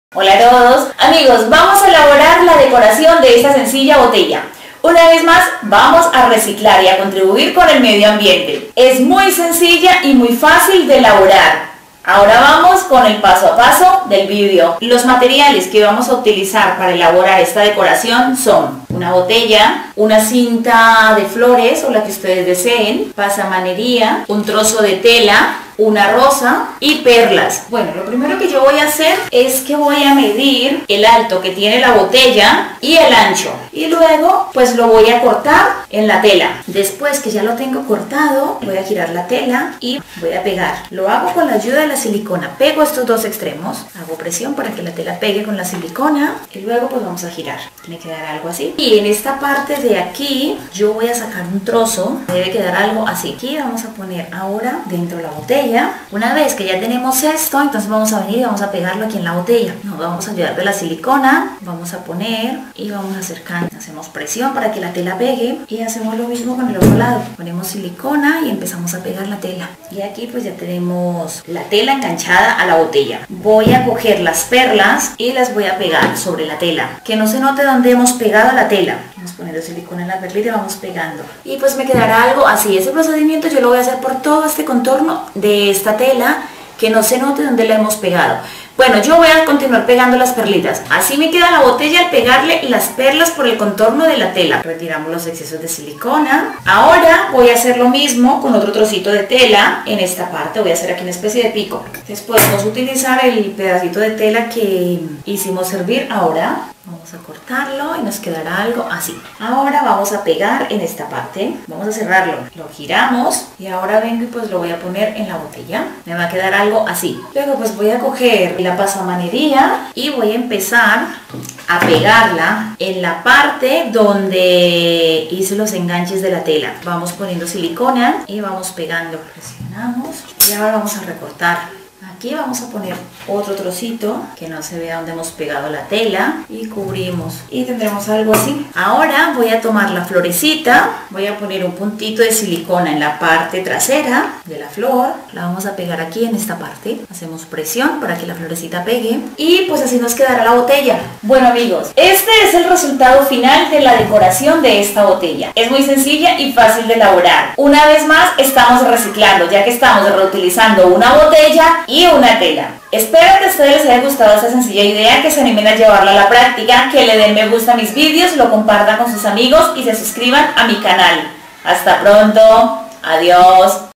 Hola a todos, amigos, vamos a elaborar la decoración de esta sencilla botella. Una vez más, vamos a reciclar y a contribuir con el medio ambiente. Es muy sencilla y muy fácil de elaborar. Ahora vamos con el paso a paso del vídeo. Los materiales que vamos a utilizar para elaborar esta decoración son una botella, una cinta de flores o la que ustedes deseen, pasamanería, un trozo de tela, una rosa y perlas. Bueno, lo primero que yo voy a hacer es que voy a medir el alto que tiene la botella y el ancho. Y luego pues lo voy a cortar en la tela. Después que ya lo tengo cortado, voy a girar la tela y voy a pegar. Lo hago con la ayuda de la silicona. Pego estos dos extremos, hago presión para que la tela pegue con la silicona y luego pues vamos a girar. Me quedará algo así. Y en esta parte de aquí yo voy a sacar un trozo. Debe quedar algo así. Aquí vamos a poner ahora dentro de la botella. Una vez que ya tenemos esto, entonces vamos a venir y vamos a pegarlo aquí en la botella. Nos vamos a ayudar de la silicona, vamos a poner y vamos a acercar. Hacemos presión para que la tela pegue y hacemos lo mismo con el otro lado. Ponemos silicona y empezamos a pegar la tela. Y aquí pues ya tenemos la tela enganchada a la botella. Voy a coger las perlas y las voy a pegar sobre la tela. Que no se note donde hemos pegado la tela. Vamos poniendo silicona en la perlita y vamos pegando. Y pues me quedará algo así. Ese procedimiento yo lo voy a hacer por todo este contorno de esta tela, que no se note donde la hemos pegado. Bueno, yo voy a continuar pegando las perlitas. Así me queda la botella al pegarle las perlas por el contorno de la tela. Retiramos los excesos de silicona. Ahora voy a hacer lo mismo con otro trocito de tela en esta parte. Voy a hacer aquí una especie de pico. Entonces podemos utilizar el pedacito de tela que hicimos servir ahora. Vamos a cortarlo y nos quedará algo así. Ahora vamos a pegar en esta parte. Vamos a cerrarlo. Lo giramos y ahora vengo y pues lo voy a poner en la botella. Me va a quedar algo así. Luego pues voy a coger la pasamanería y voy a empezar a pegarla en la parte donde hice los enganches de la tela. Vamos poniendo silicona y vamos pegando. Presionamos y ahora vamos a recortar. Aquí vamos a poner otro trocito que no se vea donde hemos pegado la tela y cubrimos y tendremos algo así. Ahora voy a tomar la florecita, voy a poner un puntito de silicona en la parte trasera de la flor, la vamos a pegar aquí en esta parte, hacemos presión para que la florecita pegue y pues así nos quedará la botella. Bueno amigos, este es el resultado final de la decoración de esta botella. Es muy sencilla y fácil de elaborar. Una vez más estamos reciclando, ya que estamos reutilizando una botella y una tela. Espero que a ustedes les haya gustado esta sencilla idea, que se animen a llevarla a la práctica, que le den me gusta a mis vídeos, lo compartan con sus amigos y se suscriban a mi canal. Hasta pronto, adiós.